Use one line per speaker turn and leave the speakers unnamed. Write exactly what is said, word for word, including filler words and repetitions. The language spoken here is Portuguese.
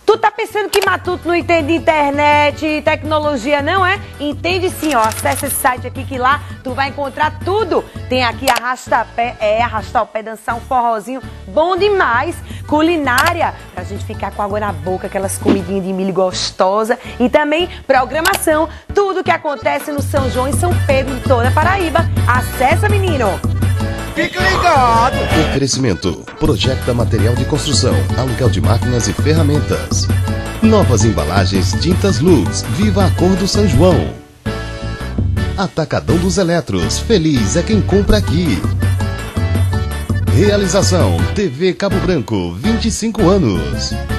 Tu tá pensando que Matuto não entende de internet e tecnologia, não é? Entende sim, ó. Acesse esse site aqui que lá tu vai encontrar tudo. Tem aqui arrasta-pé, é, arrastar o pé, dançar um forrozinho bom demais. Culinária, pra gente ficar com água na boca, aquelas comidinhas de milho gostosa. E também programação, tudo que acontece no São João e São Pedro, em toda a Paraíba. Acessa, menino!
Fique ligado!
Oferecimento: Projecta Material de Construção, aluguel de máquinas e ferramentas. Novas embalagens Tintas Luz, viva a cor do São João. Atacadão dos Eletros, feliz é quem compra aqui. Realização: T V Cabo Branco, vinte e cinco anos.